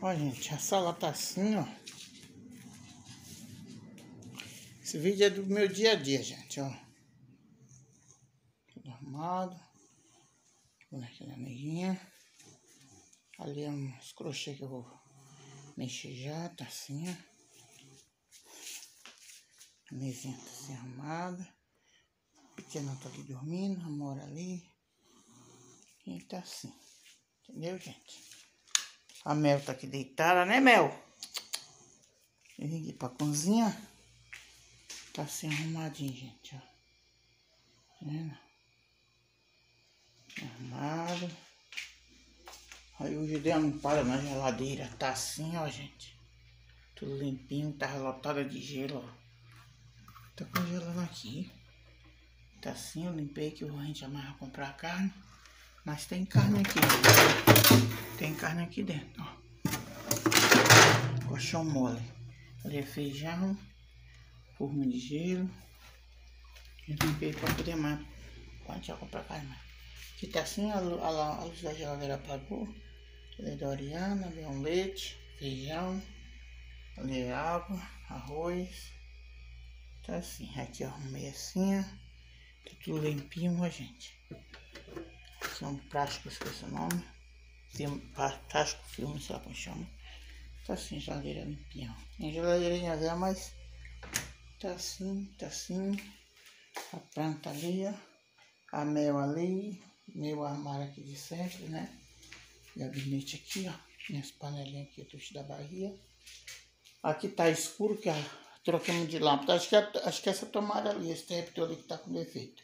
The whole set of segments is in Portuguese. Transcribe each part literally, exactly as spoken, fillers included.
Ó, gente, a sala tá assim, ó. Esse vídeo é do meu dia a dia, gente, ó. Tudo arrumado. Bonequinha da neguinha. Ali é uns crochê que eu vou mexer já, tá assim, ó. A mesinha tá assim arrumada. O pequeno tá ali dormindo, a Amora ali. E tá assim. Entendeu, gente? A Mel tá aqui deitada, né, Mel? Eu vim aqui pra cozinha. Tá assim arrumadinho, gente, ó. Tá vendo? Arrumado. Aí hoje eu dei uma limpada na geladeira. Tá assim, ó, gente. Tudo limpinho, tá lotada de gelo, ó. Tá congelando aqui. Tá assim, eu limpei que a gente amanhã vai comprar carne. Mas tem carne aqui, gente. Tem carne aqui dentro, ó. Colchão mole. Ali é feijão. Forma de gelo. Eu limpei pra poder mais. A gente vai comprar carne. Aqui tá assim, a, a, a luz da geladeira apagou. Ali é Doriana, ali é um leite, feijão. Ali é água, arroz. Tá assim, aqui eu arrumei assim, ó. Tá tudo limpinho, ó, gente. Aqui é um plástico, esqueci o nome. Filme, plástico filme, sei lá como chama. Tá assim, geladeira limpinha, ó. Tem geladeirinha velha, mas tá assim, tá assim. A planta ali, ó. A Mel ali. Meu armário aqui de sempre, né? Gabinete aqui, ó. Minhas panelinhas aqui, tucho da barriga. Aqui tá escuro, que a trocamos de lâmpada. Acho que, acho que essa tomada ali, esse interruptor ali que tá com defeito.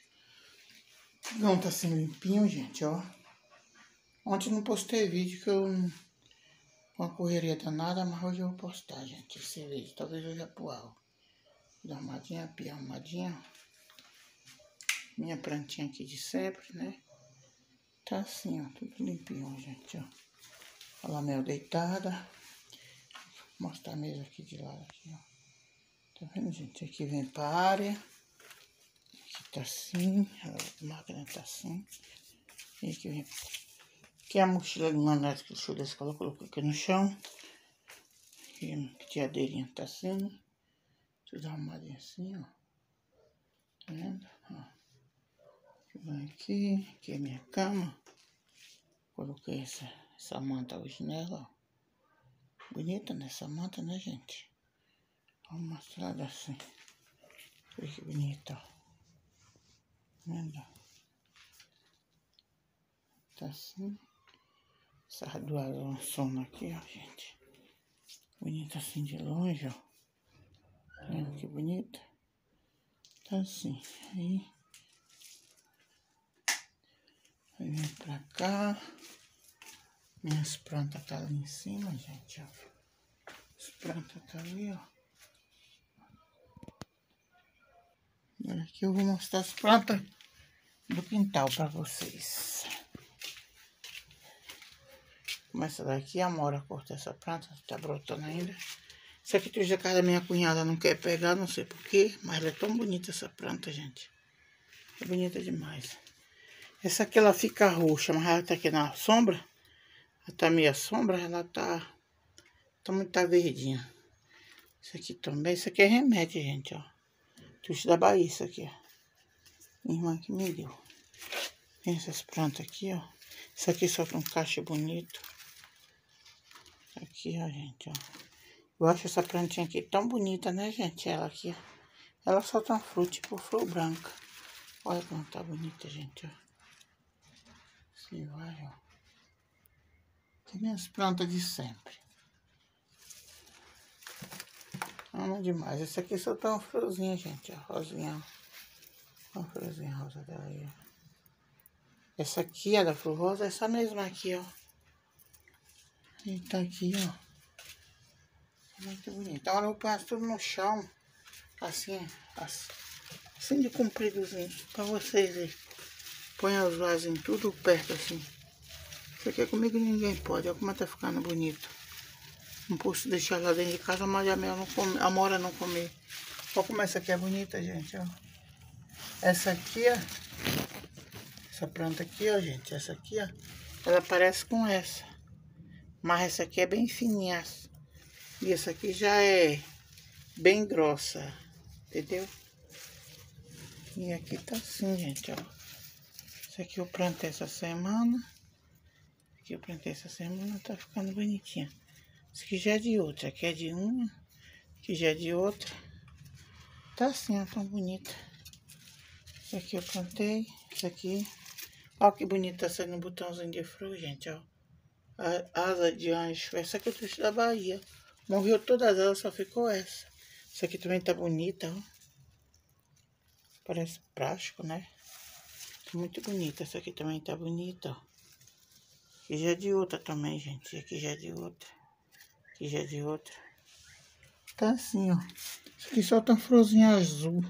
Não tá assim limpinho, gente, ó. Ontem não postei vídeo, que eu não... uma correria danada, mas hoje eu vou postar, gente, esse vídeo. Talvez eu já pro ar. Dá uma arrumadinha, pia arrumadinha. Minha plantinha aqui de sempre, né? Tá assim, ó, tudo limpinho, gente, ó. Olha lá, Mel deitada. Vou mostrar a mesa aqui de lado, aqui, ó. Tá vendo, gente? Aqui vem pra área. Aqui tá assim. A máquina tá assim. E aqui vem. Aqui é a mochila de mandato que o senhor da escola colocou aqui no chão. Aqui a tiadeirinha tá assim. Tudo arrumadinho assim, ó. Tá vendo? Ó. Vem aqui. Aqui é minha cama. Coloquei essa, essa manta hoje nela, ó. Bonita nessa manta, né, gente? Vamos mostrar assim. Olha que bonita, ó. Vendo? Tá assim. Essas duas lançonas aqui, ó, gente. Bonita assim de longe, ó. Vendo que bonita? Tá assim. Aí. Aí vem pra cá. Minhas plantas tá ali em cima, gente, ó. As plantas tá ali, ó. E aqui eu vou mostrar as plantas do quintal pra vocês. Começa daqui, a Amora corta essa planta, tá brotando ainda. Essa aqui tu já casa da minha cunhada não quer pegar, não sei porquê, mas ela é tão bonita essa planta, gente. É bonita demais. Essa aqui ela fica roxa, mas ela tá aqui na sombra. Ela tá meia sombra, ela tá... Tá muito tá verdinha. Isso aqui também, isso aqui é remédio, gente, ó. Tucho da Bahia, isso aqui, ó. Minha irmã que me deu. Tem essas plantas aqui, ó. Isso aqui solta um cacho bonito. Aqui, ó, gente, ó. Eu acho essa plantinha aqui tão bonita, né, gente? Ela aqui, ó. Ela solta uma flor, tipo flor branca. Olha como tá bonita, gente, ó. Assim vai, ó. Tem minhas plantas de sempre. Amo demais. Esse aqui soltou uma florzinha, gente, ó. Rosinha, ó. Uma florzinha rosa dela aí, ó. Essa aqui é da flor rosa, essa mesma aqui, ó. E tá aqui, ó. Muito bonito. Agora eu passo tudo no chão. Assim, assim, assim de compridozinho. Pra vocês verem. Põe os vasinhos tudo perto assim. Isso aqui comigo ninguém pode. Olha como tá ficando bonito. Não posso deixar lá dentro de casa, mas a Mel não come, a Amora não comer. Olha como essa aqui é bonita, gente, ó. Essa aqui, ó. Essa planta aqui, ó, gente. Essa aqui, ó. Ela parece com essa. Mas essa aqui é bem fininha. E essa aqui já é bem grossa, entendeu? E aqui tá assim, gente, ó. Essa aqui eu plantei essa semana. Aqui eu plantei essa semana, tá ficando bonitinha. Esse aqui já é de outra, aqui é de uma, aqui já é de outra. Tá assim, ó, tão bonita. Esse aqui eu plantei, esse aqui. Ó que bonita essa no botãozinho de flor, gente, ó. A asa de anjo. Essa aqui é o trouxa da Bahia. Morreu todas elas, só ficou essa. Essa aqui também tá bonita, ó. Parece plástico, né? Muito bonita. Essa aqui também tá bonita, ó. Aqui já é de outra também, gente. Aqui já é de outra. Aqui já é de outra. Tá assim, ó. Isso aqui só tá florzinha azul.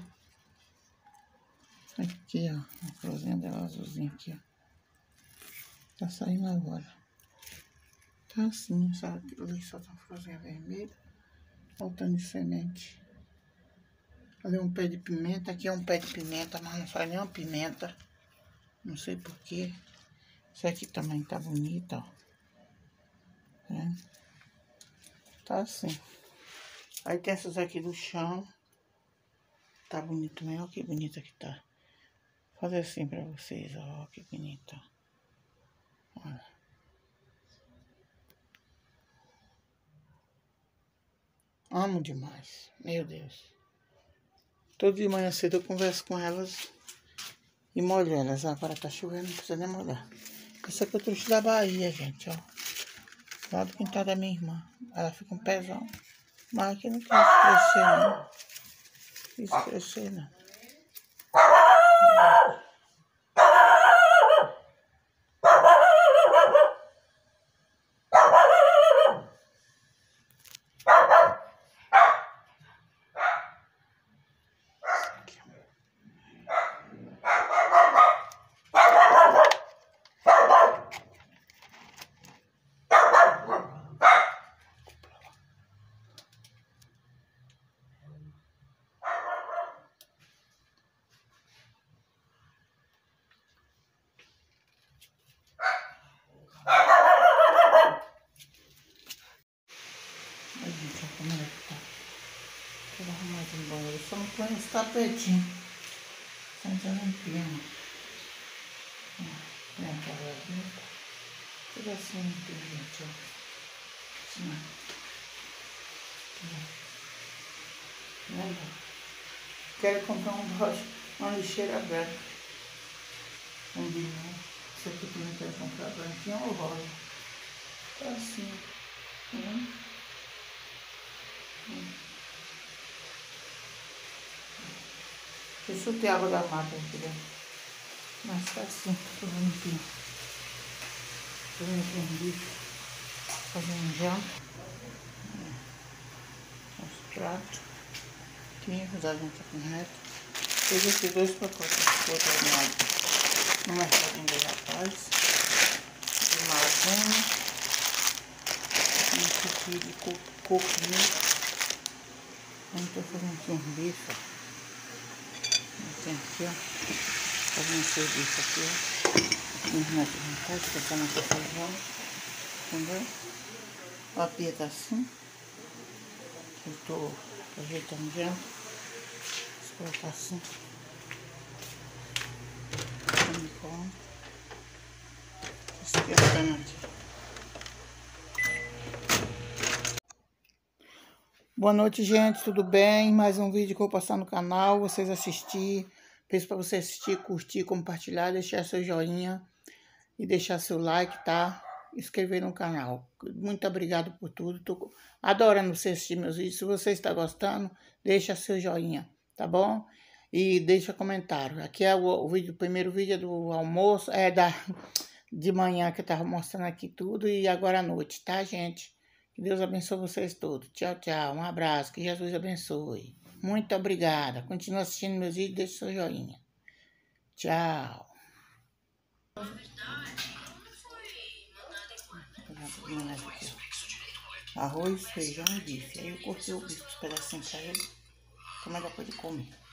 Aqui, ó. A florzinha dela azulzinha aqui, ó. Tá saindo agora. Tá assim, sabe? Ali só tá uma florzinha vermelha. Faltando de semente. Ali é um pé de pimenta. Aqui é um pé de pimenta, mas não sai nenhuma pimenta. Não sei porquê. Esse aqui também tá bonito, ó. É. Tá assim. Aí tem essas aqui do chão. Tá bonito também. Olha que bonita que tá. Vou fazer assim pra vocês, ó. Que bonita. Olha. Amo demais. Meu Deus. Todo de manhã cedo eu converso com elas e molho elas. Agora tá chovendo, não precisa nem molhar. Esse aqui é o trouxa da Bahia, gente, ó. Lá do quintal da minha irmã. Ela fica um pezão. Mas aqui não quis crescer, não. Quis crescer, não. Só não põe esse tapetinho. Só já limpinho. Põe a cara limpa. Tudo assim limpinho, gente, ó. Assim, ó. Olha. Quero comprar um rocha, uma lixeira branca. Um limão. Esse aqui também quero comprar branquinho ou rosa. Tá assim. Hum. Hum. Deixa eu ter água da mata aqui dentro. Mas tá assim, tudo limpinho. Tudo limpinho, bicho. Fazendo janta. Os pratos. Aqui, os alinhos tá com reto. Fiz esses dois pacotes de outro armário. No mercadinho de rapaz. De marazona. Esse aqui de coquinho. Eu tô fazendo aqui um bife. Tem aqui, ó, fazendo serviço aqui, ó. Minha irmã aqui em casa, cortando aqui feijão, entendeu? A pia tá assim. Eu tô ajeitando já. Vou colocar assim. Então, esquentando aqui. Boa noite, gente, tudo bem? Mais um vídeo que eu vou passar no canal, vocês assistir. Peço para você assistir, curtir, compartilhar, deixar seu joinha e deixar seu like, tá? Inscrever no canal. Muito obrigado por tudo. Tô adorando você assistir meus vídeos. Se você está gostando, deixa seu joinha, tá bom? E deixa comentário. Aqui é o, o vídeo, o primeiro vídeo é do almoço, é da de manhã que eu tava mostrando aqui tudo e agora à noite, tá, gente? Que Deus abençoe vocês todos. Tchau, tchau. Um abraço. Que Jesus abençoe. Muito obrigada. Continua assistindo meus vídeos. Deixe seu joinha. Tchau. Arroz, feijão e bife. Aí eu cortei o bife, os pedacinhos pra ele. Como é depois de comer.